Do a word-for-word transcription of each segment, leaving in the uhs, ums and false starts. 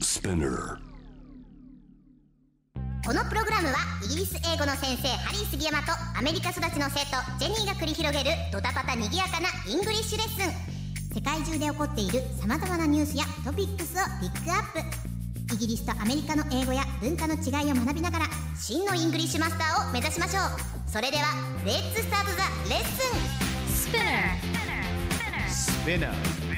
Spinner。 このプログラムはイギリス英語の先生ハリー杉山とアメリカ育ちの生徒ジェニーが繰り広げるドタパタにぎやかなイングリッシュレッスン。世界中で起こっている様々なニュースやトピックスをピックアップ。イギリスとアメリカの英語や文化の違いを学びながら真のイングリッシュマスターを目指しましょう。それではレッツスタートザレッスン。 Spinner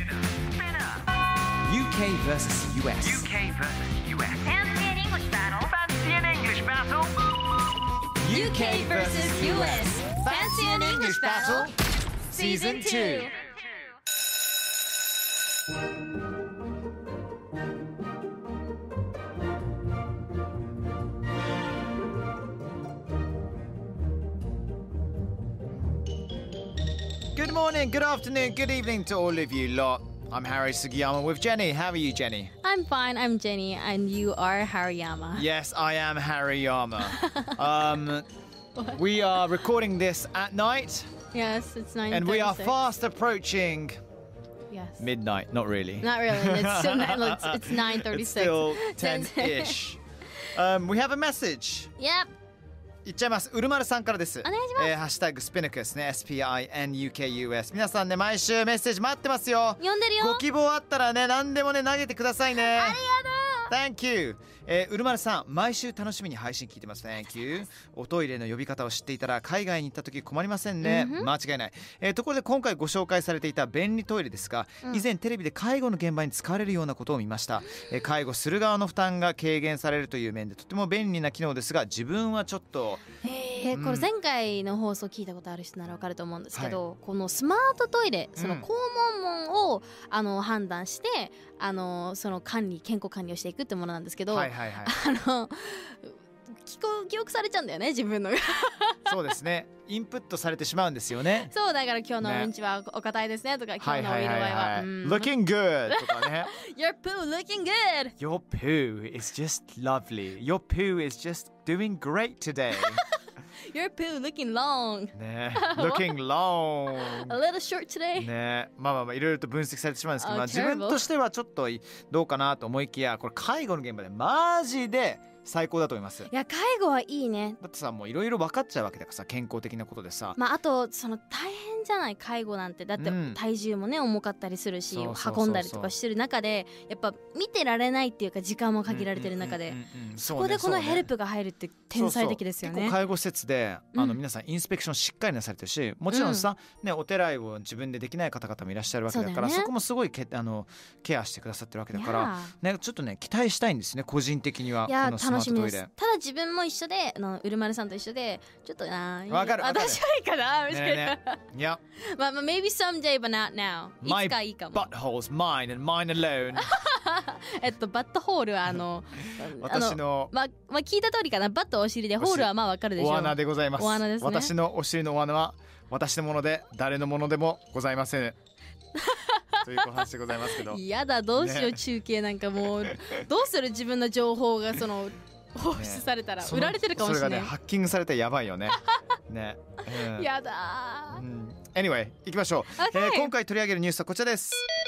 U K versus U S U K versus U S Fancy an English battle. Fancy an English battle? U K versus U S Fancy an English battle. Season two. Good morning, good afternoon, good evening to all of you lot. I'm Harry Sugiyama with Jenny. How are you, Jenny? I'm fine. I'm Jenny, and you are Hariyama. Yes, I am Hariyama. um, we are recording this at night, Yes, it's nine. and we are fast approaching Yes. midnight. Not really. Not really. It's still nine. It's, it's nine It's thirty-six. still ten-ish. um, we have a message. Yep. いっちゃいます。うるまるさんからです。 お願いしますえーハッシュタグスピヌクスね。エスピーアイエヌユーケーユーエス。皆さんね、毎週メッセージ待ってますよ。 読んでるよ。 ご希望あったらね、何でもね、投げてくださいね。 ありがとう。 Thank you、えー、うるまるさん、毎週楽しみに配信聞いてます。Thank you。おトイレの呼び方を知っていたら海外に行った時困りませんね。間違いない、えー、ところで今回ご紹介されていた便利トイレですが、 うん、 以前テレビで介護の現場に使われるようなことを見ました、えー、介護する側の負担が軽減されるという面でとても便利な機能ですが、自分はちょっとえー、これ前回の放送聞いたことある人なら分かると思うんですけど、はい、このスマートトイレ、その肛門門を、あの判断してあのその管理健康管理をしていくってものなんですけど、 はいはいはい、 あの記憶、記憶されちゃうんだよね、自分のそうですね、インプットされてしまうんですよね。 そうだから今日のうんちはお堅いですねとか、今日のお色合いは、 はいはいはいはい、 うん、 Looking good とかね Your poo looking good Your poo is just lovely Your poo is just doing great today Your poo looking long ね Looking long A little short today ね、まあまあまあいろいろと分析されてしまうんですけど、 Oh, まあ、自分 terrible. としてはちょっとどうかなと思いきや、これ介護の現場でマジで最高だと思います。 いや介護はいいね。 だってさ、もういろいろ分かっちゃうわけだからさ、健康的なことでさ、 まああとその大変じゃない介護なんて。だって体重もね重かったりするし、 そうそうそうそう運んだりとかしてる中でやっぱ見てられないっていうか、時間も限られてる中で、そこでこのヘルプが入るって天才的ですよね。 そうそう、結構介護施設であの、 うん、 皆さんインスペクションしっかりなされてるし、もちろんさ、うんね、お手洗いを自分でできない方々もいらっしゃるわけだから、 そ,、ね、そこもすごいけあのケアしてくださってるわけだから、ね、ちょっとね期待したいんですね、個人的には。 いやこのスマートトイレ、 楽しみです。ただ自分も一緒で、あのうるまるさんと一緒でちょっとなわかるわかる、 私はいいかなみたいな、 ねえねえいやまあまあ maybe someday but not now。 いつかいいかも。 My butthole's mine and mine alone えっとバットホールはあの私のまあ、まあ聞いた通りかな。バットお尻でホールはまあわかるでしょう。 お穴でございます。 お穴ですね。 私のお尻のお穴は私のもので誰のものでもございませんというお話でございますけど、 やだどうしよう、ね、中継なんかもうどうする、自分の情報がその放出されたら売られてるかもしれない、 それがねハッキングされたらやばいよねね、 うん、やだ、 うん、Anyway 行きましょう、 okay. えー、今回取り上げるニュースはこちらです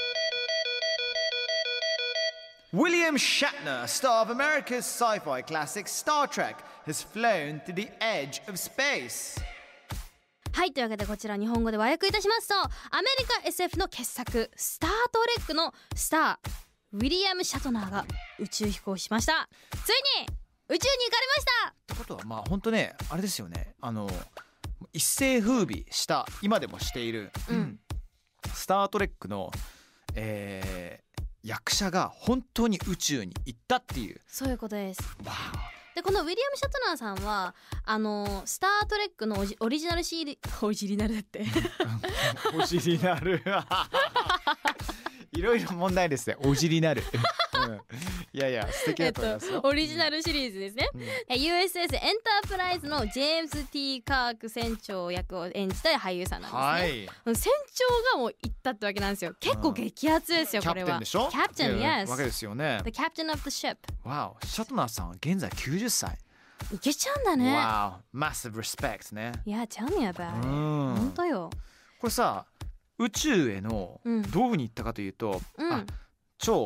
。William Shatner, star of America's sci-fi classic Star Trek, has flown to the edge of space. はい、というわけでこちら日本語で和訳いたしますと、アメリカ エスエフ の傑作スタートレックのスターウィリアム・シャトナーが宇宙飛行しました。ついに宇宙に行かれました。 ってことはまあ本当ね、あれですよね、あの一世風靡した今でもしている、うん、スタートレックの、えー、役者が本当に宇宙に行ったっていう、 そういうことです。 わでこのウィリアム・シャトナーさんはあのスタートレックのオジオリジナルシーリオリジナルだってオジリナルいろいろ問題ですね、オジリナル、うん、いやいや素敵だと思いますよ、 えっと、オリジナルシリーズですね、うん、ユーエスエス エンタープライズのジェームズ T カーク船長役を演じた俳優さんなんですね、はい、船長がもう行ったってわけなんですよ。結構激アツですよ、うん、これは。キャプテンでしょ。キャプテン、yes わけですよね。 The captain of the ship。 わお、シャトナーさんは現在きゅうじゅっさい。 いけちゃうんだね。 わお、massive respect ね。 いや、tell me about it。本当よ。 これさ、宇宙へのどういうふうに行ったかというと、うん、あ超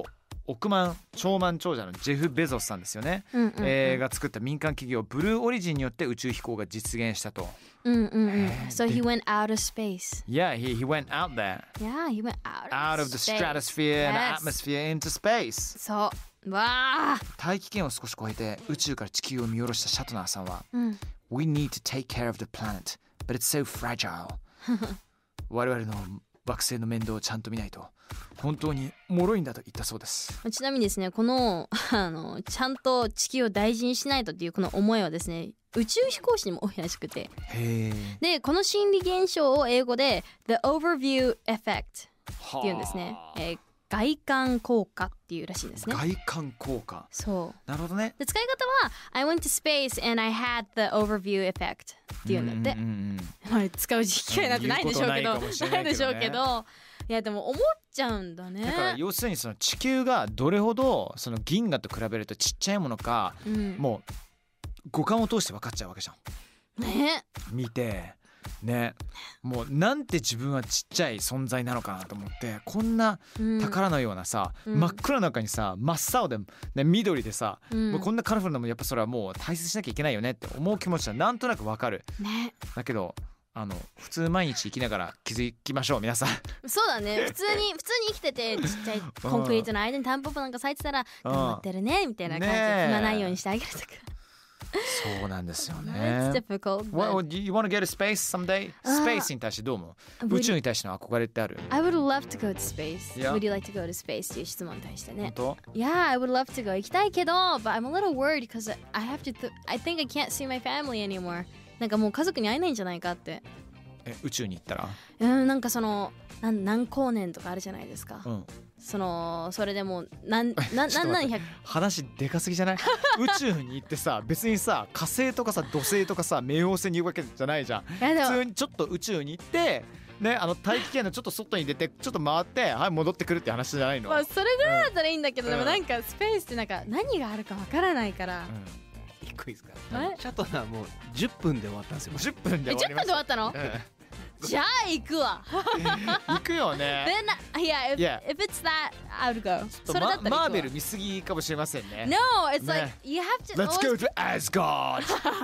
億万長万長者のジェフ・ベゾスさんですよね、 うんうんうんえーが作った民間企業ブルーオリジンによって宇宙飛行が実現したと。 うんうんうん。 へー So he went out of space. Yeah, he, he went out there, Yeah, he went out of out of the space. stratosphere and Yes. atmosphere into space. そうわあ、 大気圏を少し超えて宇宙から地球を見下ろしたシャトナーさんは、 うん、 We need to take care of the planet, but it's so fragile. 我々の惑星の面倒をちゃんと見ないと本当に脆いんだと言ったそうです。 ちなみにですね、このあのちゃんと地球を大事にしないとっていうこの思いはですね、宇宙飛行士にも多いらしくて、 へーでこの心理現象を英語で The Overview Effect っていうんですね、えー外観効果っていうらしいですね。 外観効果。 そうなるほどね。 で使い方は I went to space and I had the overview effect っていうんだって、 うんうんうんまあ使う機会なんてないんでしょうけど、 言うことないかもしれないけどねないでしょうけど、いやでも思っちゃうんだね。 だから要するにその地球がどれほどその銀河と比べるとちっちゃいものか、 うん、 もう五感を通して分かっちゃうわけじゃん。 ね、 見てね、もうなんて自分はちっちゃい存在なのかなと思って、こんなうん宝のようなさ、 うん真っ暗な中にさ真っ青で、ね、緑でさ、 うんもうこんなカラフルなもんやっぱそれはもう大切しなきゃいけないよねって思う気持ちはなんとなくわかる。 ね、 だけどあの普通毎日生きながら気づきましょう皆さん。 そうだね。普通に普通に生きててちっちゃいコンクリートの間にタンポポなんか咲いてたら頑張ってるねみたいな感じでねえ踏まないようにしてあげるとか。 そうなんですよね。 It's difficult. Well, But you want to get to space someday? あースペースに対してどう思う？ would- 宇宙に対しての憧れってある？ I would love to go to space. Yeah. Would you like to go to space? っていう質問に対してね。 本当？ Yeah, I would love to go. 行きたいけど、but I'm a little worried because I have to. Th- I think I can't see my family anymore. なんかもう家族に会えないんじゃないかって。 え宇宙に行ったら？ うんなんかそのなん何光年とかあるじゃないですか。 うん。 そのそれでもうなんなんちょっと待ってなん何百話でかすぎじゃない？宇宙に行ってさ別にさ火星とかさ土星とかさ冥王星に行くわけじゃないじゃん。 いやでも普通にちょっと宇宙に行ってね、あの大気圏のちょっと外に出てちょっと回ってはい戻ってくるって話じゃないの？ まあそれぐらいだったらいいんだけど、 うんでもなんかスペースってなんか何があるかわからないから。 うんいっこいいですか？ えシャトナーもうじゅっぷんで終わったんですよ。 じゅっぷんでえ10分終わりました。 で終わったの？じゃあ行くわ。 うん行くよね。 Then yeah, if, Yeah. if it's that, I would go. ちょっとそれだったら行くわ。 ママーベル見すぎかもしれませんね。 No, it's ね like you have to. Let's go always- to Asgard.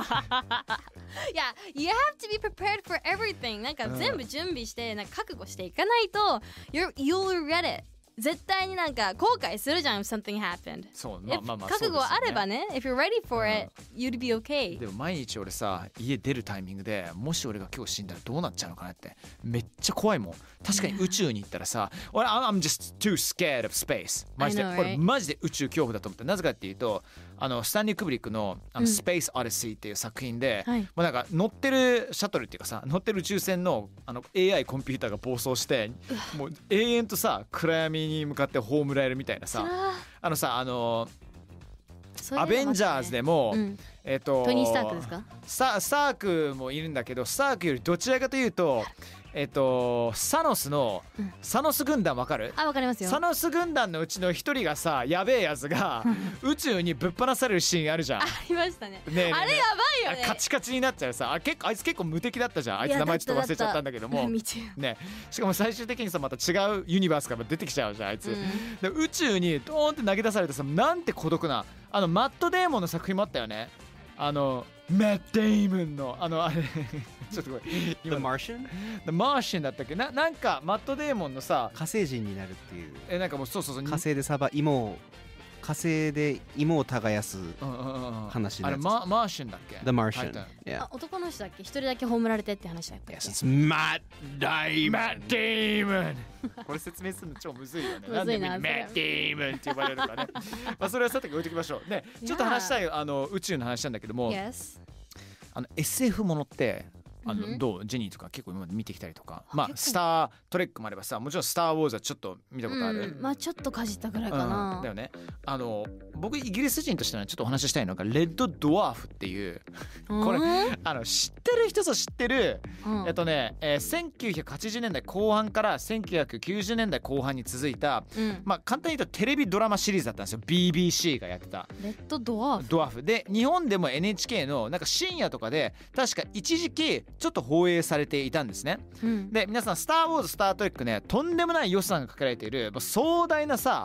Yeah, you have to be prepared for everything. なんか全部準備してなんか覚悟していかないと you're you'll regret it. 絶対になんか後悔するじゃん if something happened. そうまあ If まあまあ覚悟あればね、if you're ready for うん it, you'd be okay. でも毎日俺さ家出るタイミングでもし俺が今日死んだらどうなっちゃうのかなってめっちゃ怖いもん。確かに宇宙に行ったらさ俺 I'm just too scared of space マジで I know, right? 俺マジで宇宙恐怖だと思った。なぜかっていうとあのスタンリー・クブリックのあの、 うんスペース・オデッシーっていう作品で、 はいもうなんか乗ってるシャトルっていうかさ乗ってる宇宙船のあの エーアイ コンピューターが暴走してもう永遠とさ暗闇に向かって葬られるみたいなさああのさあのそういうのアベンジャーズでも、 うんえっとトニー・スタークですか？ スタスタークもいるんだけどスタークよりどちらかというとえっとサノスの、 うんサノス軍団わかる？ あ、わかりますよ。 サノス軍団のうちの一人がさやべえやつが宇宙にぶっ放されるシーンあるじゃん。 ありましたね。 ねえねえねえあれやばいよね。 カチカチになっちゃうさあ結構あいつ結構無敵だったじゃん。あいつ名前ちょっと忘れちゃったんだけども Me too. ねしかも最終的にさまた違うユニバースから出てきちゃうじゃんあいつ、 うんで宇宙にドーンって投げ出されてさなんて孤独なあのマット・デーモンの作品もあったよね。あのマット・デーモンのあのあれちょっとごめん The 今 Martian? The Martian だったっけななんかマット・デーモンのさ火星人になるっていう。 えなんかもうそうそうそう火星でサバ芋を火星で芋を耕す。 うんうんうんうん話のやつあれママーシャンだっけ The Martian. 入った Yeah. あ、男の人だっけ？一人だけ葬られてって話だったっけ？ Yes, it's Matt マ Damon. ット・デーモンこれ説明するの超むずいよね。 むずいななんでマット・それデーモンって呼ばれるのかねまあそれはさておいておきましょうね。ちょっと話したいあの宇宙の話なんだけども Yes. あの エスエフ ものってあの、 うんどうジェニーとか結構今まで見てきたりとかまあ結構スター・トレックもあればさもちろんスター・ウォーズはちょっと見たことある、 うん、まあちょっとかじったぐらいかうんな。 だよね。あの僕イギリス人としてはちょっとお話ししたいのがレッド・ドワーフっていうこれうんあの知ってる人ぞ知ってる、 うんえっとね、えーせんきゅうひゃくはちじゅうねんだいこう半からせんきゅうひゃくきゅうじゅうねんだいこう半に続いた、 うんまあ簡単に言うとテレビドラマシリーズだったんですよ。 ビービーシー がやってたレッドドワーフ。 ドワーフで日本でも エヌエイチケー のなんか深夜とかで確か一時期ちょっと放映されていたんですね。 うんで皆さんスター・ウォーズスター・トレックねとんでもない予算がかけられているもう壮大なさ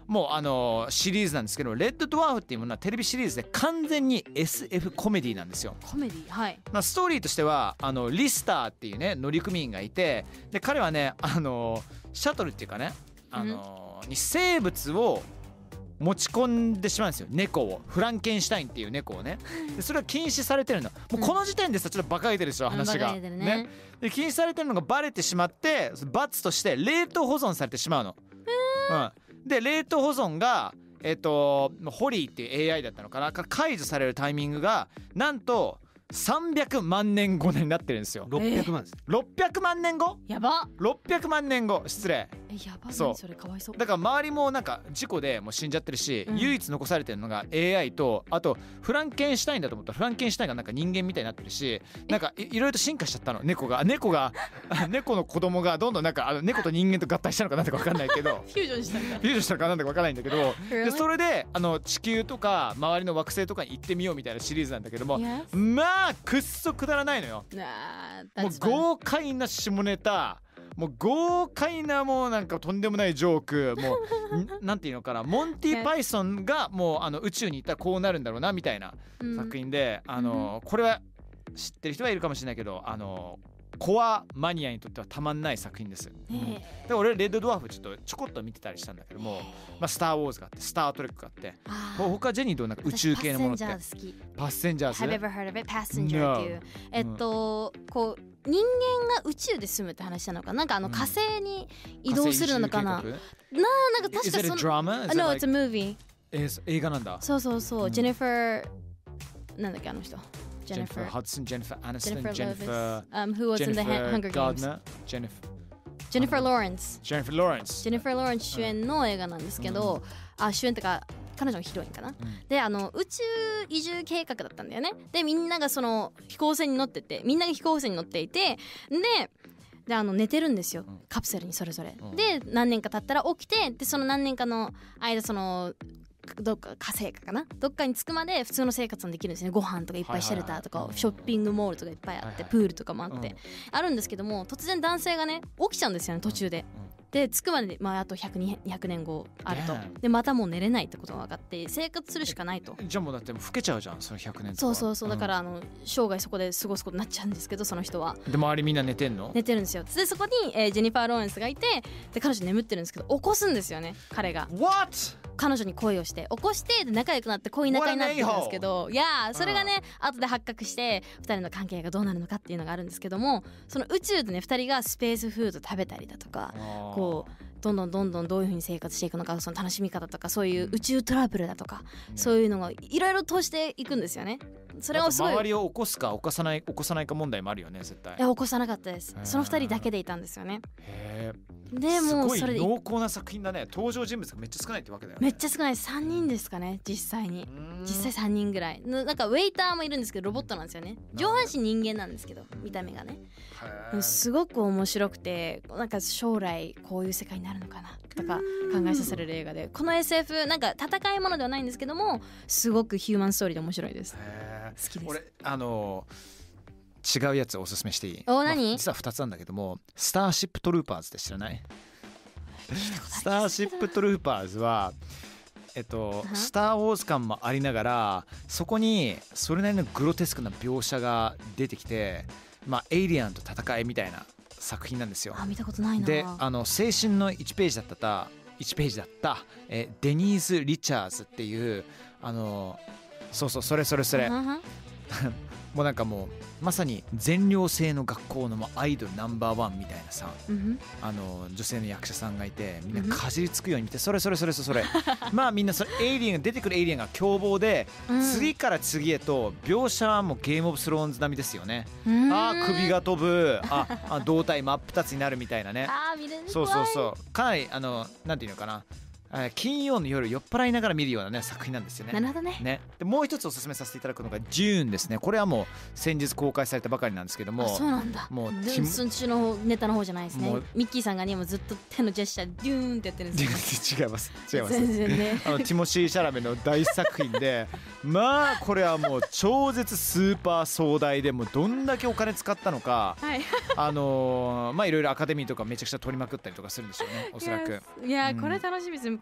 もうあのシリーズなんですけど、レッドドワーフっていうものはテレビシリーズで完全に エスエフ コメディなんですよ。 コメディ、はい。 まあ、ストーリーとしてはあのリスターっていうね乗組員がいて、で彼はねあのシャトルっていうかねあの、うん、に生物を持ち込んでしまうんですよ。猫をフランケンシュタインっていう猫をね。でそれは禁止されてるの。もうこの時点でさちょっとバカげてるでしょ、話が、 うんねね。で禁止されてるのがバレてしまって罰として冷凍保存されてしまうの。うん、で冷凍保存がえっとホリーっていう エーアイ だったのかなから解除されるタイミングがなんとさんびゃくまんねんごになってるんですよ。 ろっぴゃくまんです。 ろっぴゃくまんねんご？ やば。 ろっぴゃくまんねんご、失礼。 え、やばい。 そうそれかわいそう。 だから周りもなんか事故でもう死んじゃってるし、うん、唯一残されてるのが エーアイ とあとフランケンシュタインだと思ったらフランケンシュタインがなんか人間みたいになってるし、なんか い, いろいろと進化しちゃったの。猫が猫が猫の子供がどんどんなんかあの猫と人間と合体したのかなんだか分かんないけどフュージョンしたのかフュージョンしたのかなんだか分かんないんだけどでそれであの地球とか周りの惑星とかに行ってみようみたいなシリーズなんだけども、yes. まあくっそくだらないのよ。もう豪快な下ネタ、もう豪快なもうなんかとんでもないジョーク、もうなんていうのかな、モンティ・パイソンがもうあの宇宙に行ったらこうなるんだろうなみたいな作品で、うん、あのこれは知ってる人はいるかもしれないけど、あのコアマニアにとってはたまんない作品です。うん、で俺レッドドワーフちょっとちょこっと見てたりしたんだけども、まあ、スター・ウォーズがあってスター・トレックがあって他ジェニーどうなんか宇宙系のものってパッセンジャーズ Have you ever heard of it? Passenger っていう、えっと、うん、こう人間が宇宙で住むって話なのかな、なんかあの火星に移動するのかな、うん、ななんか確かその Is it a drama? No, it's a movie. 映画なんだ。 そうそうそう、うん、ジェニファーなんだっけあの人 Jennifer Hudson, Jennifer Aniston, Jennifer, Jennifer um, who was Jennifer in the Hunger Games. Gardner, Jennifer, Jennifer Lawrence. Jennifer Lawrence. Jennifer Lawrence 主演の映画なんですけど、うん、あ主演とか彼女のヒロインかな。うん、であの宇宙移住計画だったんだよね。でみんながその飛行船に乗ってて、みんなが飛行船に乗っていて、で。であの寝てるんですよ、カプセルにそれぞれ、うん、で何年か経ったら起きて、でその何年かの間そのどっか火星かなどっかに着くまで普通の生活もできるんですね。ご飯とかいっぱいシェルターとかショッピングモールとかいっぱいあって、プールとかもあってあるんですけども、突然男性がね起きちゃうんですよね途中で。で着くまで、まあ、あとひゃく、にひゃくねんごあると、でまたもう寝れないってことが分かって生活するしかないと。 じゃあもうだってもう老けちゃうじゃんそのひゃくねんとか。 そうそうそう、だからあの生涯そこで過ごすことになっちゃうんですけど、その人は。 で周りみんな寝てんの？ 寝てるんですよ。でそこに、えー、ジェニファー・ローレンスがいて、で彼女眠ってるんですけど起こすんですよね彼が。 What？ 彼女に恋をして起こしてで仲良くなって恋仲になってるんですけど、いやそれがね、うん、後で発覚してふたりの関係がどうなるのかっていうのがあるんですけども、その宇宙でねふたりがスペースフード食べたりだとか、こうどんどんどんどんどういう風に生活していくのか、その楽しみ方とかそういう宇宙トラブルだとか、うん、そういうのがいろいろ通していくんですよね。それをすごい周りを起こすか起こさない起こさないか問題もあるよね絶対。 いや起こさなかったです。そのふたりだけでいたんですよね。 へーでもうそれですごい濃厚な作品だね。登場人物がめっちゃ少ないってわけだよね。 めっちゃ少ない。さんにんですかね実際に。実際さんにんぐらい。なんかウェイターもいるんですけどロボットなんですよね。上半身人間なんですけど見た目がね。すごく面白くて、なんか将来こういう世界になるのかなとか考えさせられる映画で、この エスエフ なんか戦いものではないんですけどもすごくヒューマンストーリーで面白いです。好きです。 俺あのー、違うやつおすすめしていい？ お何、 まあ、実はふたつなんだけども、スターシップトルーパーズって知らない？スターシップトルーパーズはえっとスター・ウォーズ感もありながら、そこにそれなりのグロテスクな描写が出てきて、まあエイリアンと戦いみたいな作品なんですよ。 あ、見たことないな。 であの青春のいちページだったいちページだったえデニーズ・リチャーズっていうあのそうそうそれそれそれもうなんかもうまさに全寮制の学校のもアイドルナンバーワンみたいなさ、うん、あの女性の役者さんがいて、みんなかじりつくように見て、それそれそれそれまあみんなそれエイリアンが出てくるエイリアンが凶暴で、うん、次から次へと描写はもうゲームオブスローンズ並みですよね。ああ首が飛ぶ、ああ胴体真っ二つになるみたいなね。 あ見れる。 そうそうそう、かなりあのなんていうのかな、金曜の夜酔っ払いながら見るような、ね、作品なんですよね。 なるほど ね, ねでもう一つおすすめさせていただくのがジューンですね。これはもう先日公開されたばかりなんですけども。 あ、そうなんだ。 もうそっちのネタの方じゃないですね。ミッキーさんがねもうずっと手のジェスチャーデューンってやってるんですよ違います違います全然ねあのティモシー・シャラメの大作品でまあこれはもう超絶スーパー壮大で、もうどんだけお金使ったのか、はい、あのー、まあいろいろアカデミーとかめちゃくちゃ取りまくったりとかするんですよねおそらく。 いや、うん、これ楽しみです。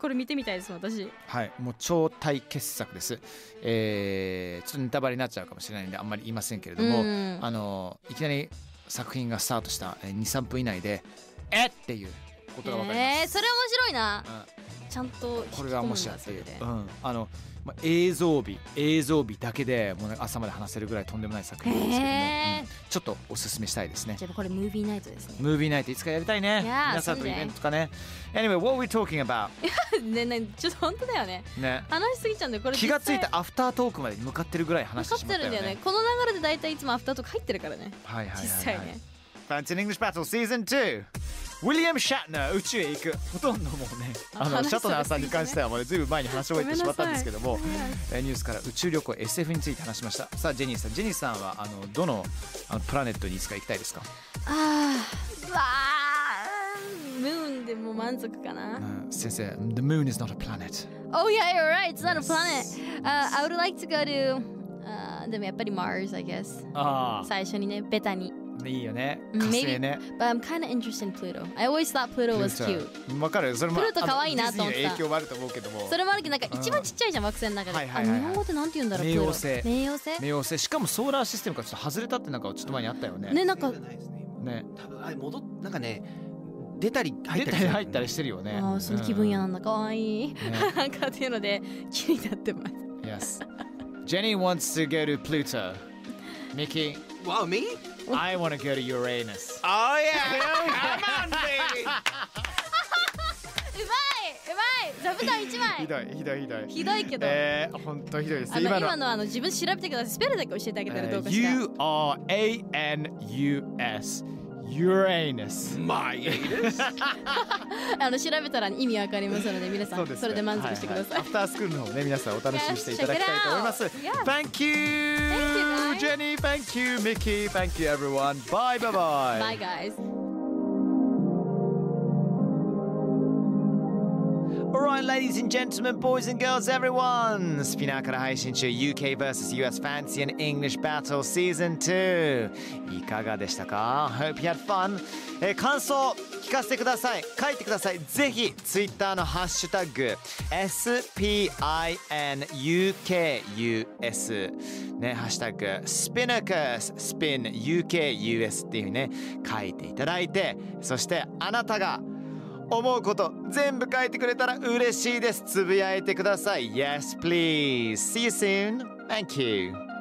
これ見てみたいです私。 はい、もう超大傑作です。えー、ちょっとネタバレになっちゃうかもしれないんであんまり言いませんけれども、 うんあのいきなり作品がスタートしたに、さんぷん以内でえっていうことが分かります。 えー、それ面白いな、 うん、 ちゃんとこれがもしやっていう、 で、 うん、あの、まあ、映像美映像美だけでもう、ね、朝まで話せるぐらいとんでもない作品なんですけども、 へーうん、ちょっとおすすめしたいですね。 じゃあこれムービーナイトですね。 ムービーナイトいつかやりたいね。 Yeah, 皆さんとイベントとかね。 Anyway, what are we talking about? ねねちょっと本当だよね、 ね、 話しすぎちゃうんでこれ気がついた実際アフタートークまでに向かってるぐらい話してしまったよね。 分かってるんだよね。この流れで大体いつもアフターとか入ってるからね、 はいはいはい、はい、 実際ね。 Fancy English Battle Season ツー、ウィリアム・シャッナー宇宙へ行く。ほとんどもうね、あの話シャトナーさんに関してはもうずいぶん前に話し終えてしまったんですけども、 ごめんなさいえーニュースから宇宙旅行 エスエフ について話しました。さあジェニーさん、ジェニーさんはあのどのあのプラネットにいつか行きたいですか？ あーうわームーンでもう満足かな。 うん、先生、The moon is not a planet. Oh yeah, you're right. It's not a planet. Uh, I would like to go to、uh, でもやっぱり Mars, I guess. あ最初にね、ベタに。 あ、いいよね。火 Maybe, 星ね。 but I'm kind of interested in Pluto. I always thought Pluto was cute. わかる。それもプルート可愛いなと思ったあのディズニーの影響もあると思うけども。 それもあるけどなんか一番ちっちゃいじゃん、惑星の中で。あ、 はいはいはいはい日本語ってなんて言うんだろう。 冥王星プルート冥王星。 冥王星、しかもソーラーシステムからちょっと外れたってなんかちょっと前にあったよね。 ね、なんかね。 多分あれ戻っなんかね出たり入出ったりするたり入ったりしてるよね。 あーその気分屋なんだ、かわいい。 ねなんかっていうので気になってます。 Yes. Jenny wants to go to Pluto. Mickey, Wow, me? I want to go to Uranus. Oh yeah, come on, baby. うまいうまい。座布団一枚。 ひどいひどいひどい。 ひどいけど。 えー、本当ひどいです。 あの今ののあの自分調べてください。スペルだけ教えてあげたらどうかしら。 U R A N U S Uranus. My anus. あの調べたら意味わかりますので皆さんそれで満足してください。 アフタースクールの方ね、皆さんお楽しみにしていただきたいと思います。 Yes, check it out. Thank you, Thank you, guys. Jenny. Thank you, Mickey. Thank you, everyone. Bye, bye, bye. Bye guys. Alright, ladies and gentlemen, boys and girls, everyone! スピナーから配信中 ユーケー vs ユーエス Fancy and English Battle Season ツー いかがでしたか？ Hope you had fun、えー、感想聞かせてください。書いてください。ぜひ Twitter のハッシュタグ エスピアイエヌユーケーユーエス ね、ハッシュタグ Spinnacus Spin ユーケーユーエス っていうね書いていただいて、そしてあなたが思うこと全部書いてくれたら嬉しいです。つぶやいてください。 Yes, please. See you soon. Thank you.